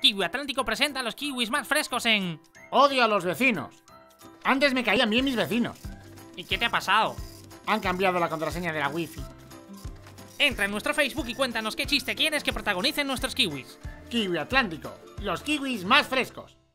Kiwi Atlántico presenta a los kiwis más frescos en... Odio a los vecinos. Antes me caían bien mis vecinos. ¿Y qué te ha pasado? Han cambiado la contraseña de la wifi. Entra en nuestro Facebook y cuéntanos qué chiste quieres que protagonicen nuestros kiwis. Kiwi Atlántico, los kiwis más frescos.